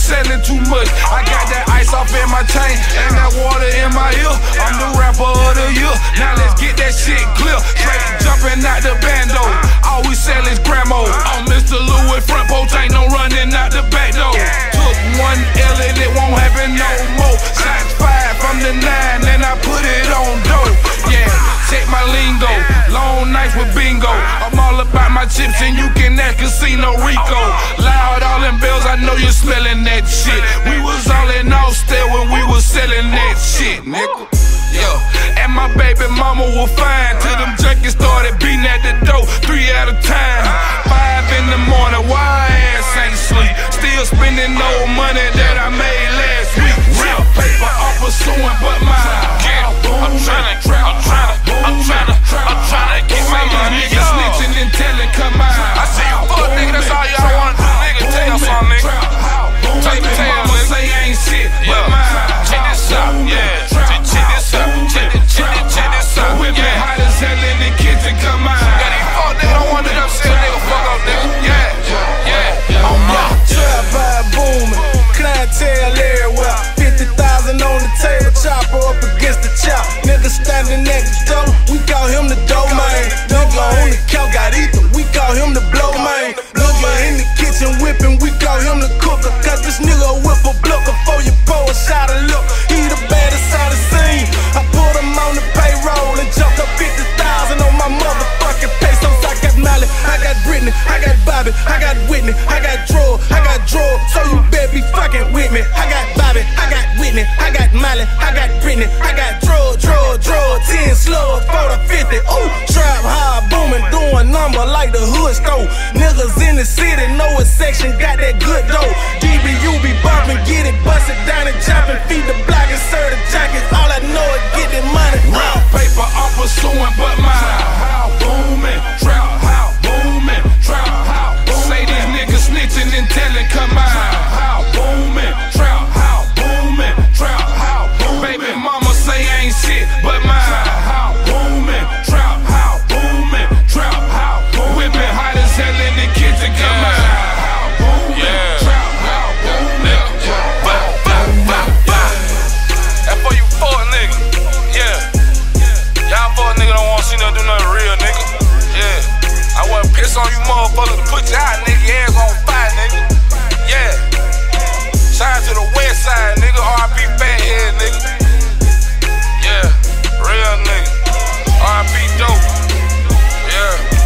selling too much. I got that ice off in my chain and that water in my ear. I'm the rapper of the year. Now let's get that shit clear. Straight jumping out the bando. All we sell is Gramo. I'm Mr. Louis front post, ain't no running out the back door. Took one L and it won't happen no more. Shots fired from the 9 and I put it on dope. Yeah, check my lingo. Long nights with bingo. I'm all about my chips and you can ask Casino Rico. Loud all them bells, I know you're smelling that shit. We was all in Austin when we was selling that shit, nigga. Yeah, and my baby mama was fine till them junkies started beating at the door 3 at a time. 5 in the morning, why ass ain't sleep? Still spending no money that I made last week. Real paper, I'm pursuing, but mine. I'm tryna get my money. Niggas snitching and telling, come on. I see you fuck, nigga, that's all y'all wanna do, nigga. Tell something, nigga. Take the tell, nigga. Say I ain't shit, but mine. Check this out, yeah. Check this out, check this out. Whipping hot as hell in the kitchen, come on. Got these fuck nigga, don't want to them shit, nigga, fuck up, nigga. Yeah. On my trap vibe booming, clientele everywhere. 50,000 on the table, chopper up against the chop. Nigga standing next door, we call him the dough man. Nigga on the couch got ether, we call him the blow man. Nigga in the kitchen whipping, we call him the cooker. Cause this nigga whip a block before you pour a shot of look. He the baddest on the scene. I put him on the payroll and jumped up 50,000 on my motherfucking pesos. I got Molly, I got Britney, I got Bobby, I got Whitney, I got Drew, so you better be fucking with me. I got Bobby, I got Whitney, I got Molly, I got Britney, I got Drew, 10 slow, 40, 50. Ooh, trap hard booming, doing number like the hood stove. Niggas in the city know a section got that good dough. DBU be bumping, get it busted down and chopping, feed the block and serve the jackets. All I know is get that money. Real paper, I'm pursuing, but mine. How booming, trap, how booming, trap, how booming. Say these niggas snitching and telling, come on. How booming, trap, how booming, trap, how booming. Baby mama say ain't shit, but mine. How booming, trap, how booming, trap, how booming. Whipping hot as hell in the kitchen, come on. How booming, trap, how booming. That's for you fuck niggas, yeah. Y'all fuck niggas don't wanna see nothing do nothing real, nigga. Yeah, I wanna piss on you motherfuckers to put you out, nigga. Your ass on fire, nigga. Yeah. Shout out to the west side, nigga. R.I.P. Fathead, nigga. Yeah, real nigga. R.I.P. Dope. Yeah.